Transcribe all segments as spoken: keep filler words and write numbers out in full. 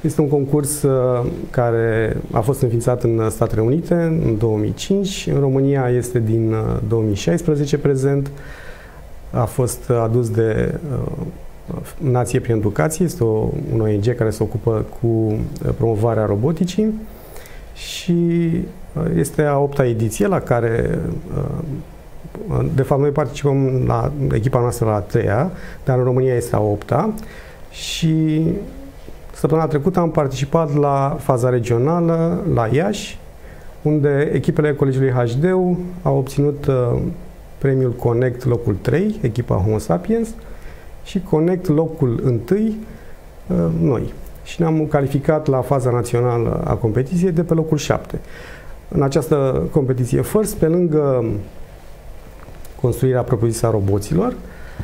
Este un concurs care a fost înființat în Statele Unite în două mii cinci, în România este din două mii șaisprezece prezent, a fost adus de Nație prin Educație, este o, un O N G care se ocupă cu promovarea roboticii și este a opta ediție la care, de fapt, noi participăm la echipa noastră la a treia, dar în România este a opta și săptămâna trecută am participat la faza regională la Iași, unde echipele Colegiului H D U au obținut premiul Connect locul trei, echipa Homo Sapiens, și Connect locul unu, noi. Și ne-am calificat la faza națională a competiției de pe locul șapte. În această competiție First, pe lângă construirea propriu-zisă a roboților,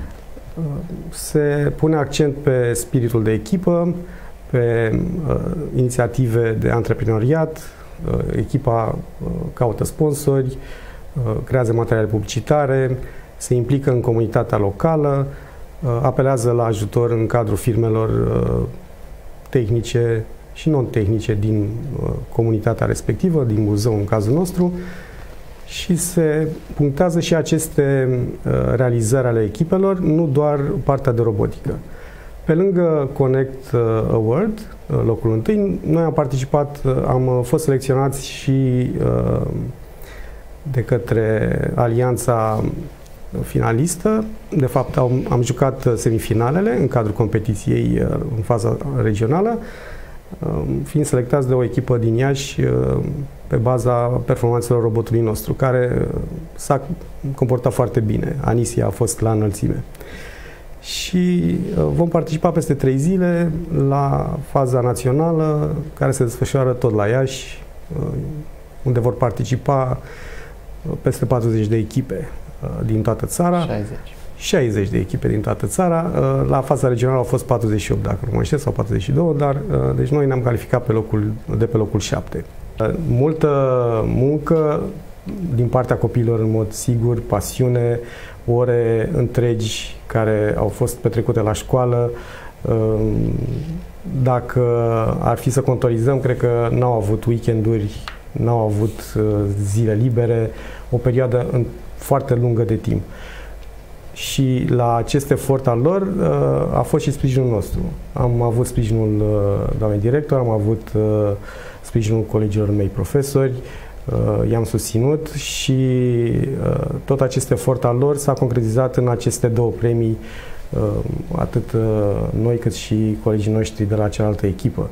se pune accent pe spiritul de echipă, pe uh, inițiative de antreprenoriat, uh, echipa uh, caută sponsori, uh, creează materiale publicitare, se implică în comunitatea locală, uh, apelează la ajutor în cadrul firmelor uh, tehnice și non-tehnice din uh, comunitatea respectivă, din Buzău în cazul nostru, și se punctează și aceste uh, realizări ale echipelor, nu doar partea de robotică. Pe lângă Connect Award, locul întâi, noi am participat, am fost selecționați și de către alianța finalistă. De fapt, am, am jucat semifinalele în cadrul competiției în faza regională, fiind selectați de o echipă din Iași pe baza performanțelor robotului nostru, care s-a comportat foarte bine. Anisia a fost la înălțime. Și vom participa peste trei zile la faza națională, care se desfășoară tot la Iași, unde vor participa peste patruzeci de echipe din toată țara. șaizeci. șaizeci de echipe din toată țara. La faza regională au fost patruzeci și opt, dacă nu mă înșel, sau patruzeci și doi, dar deci noi ne-am calificat pe locul, de pe locul șapte. Multă muncă din partea copiilor, în mod sigur, pasiune, ore întregi care au fost petrecute la școală. Dacă ar fi să contorizăm, cred că n-au avut weekenduri, n-au avut zile libere, o perioadă foarte lungă de timp. Și la acest efort al lor a fost și sprijinul nostru. Am avut sprijinul doamnei director, am avut sprijinul colegilor mei profesori, i-am susținut și tot acest efort al lor s-a concretizat în aceste două premii, atât noi cât și colegii noștri de la cealaltă echipă.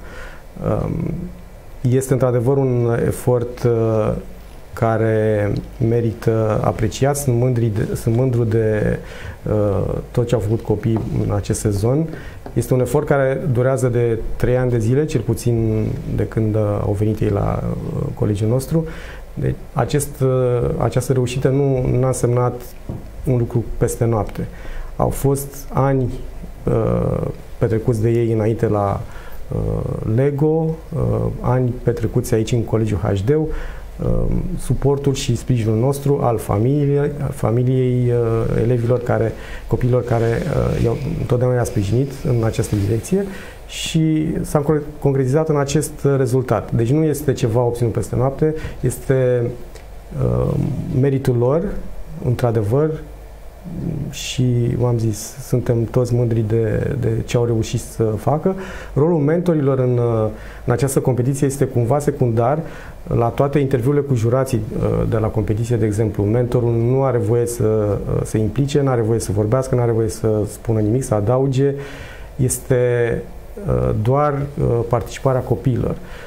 Este într-adevăr un efort care merită apreciat. Sunt, mândri de, sunt mândru de uh, tot ce au făcut copiii în acest sezon. Este un efort care durează de trei ani de zile, cel puțin de când uh, au venit ei la uh, colegiul nostru. Deci acest, uh, această reușită nu a însemnat un lucru peste noapte. Au fost ani uh, petrecuți de ei înainte la uh, Lego, uh, ani petrecuți aici în Colegiul H D U, suportul și sprijinul nostru al familiei, familiei elevilor care, copiilor care i-au, întotdeauna i-a sprijinit în această direcție și s-a concretizat în acest rezultat. Deci nu este ceva obținut peste noapte, este uh, meritul lor, într-adevăr, și v-am zis, suntem toți mândri de, de ce au reușit să facă. Rolul mentorilor în, în această competiție este cumva secundar. La toate interviurile cu jurații de la competiție, de exemplu, mentorul nu are voie să se implice, nu are voie să vorbească, nu are voie să spună nimic, să adauge. Este doar participarea copiilor.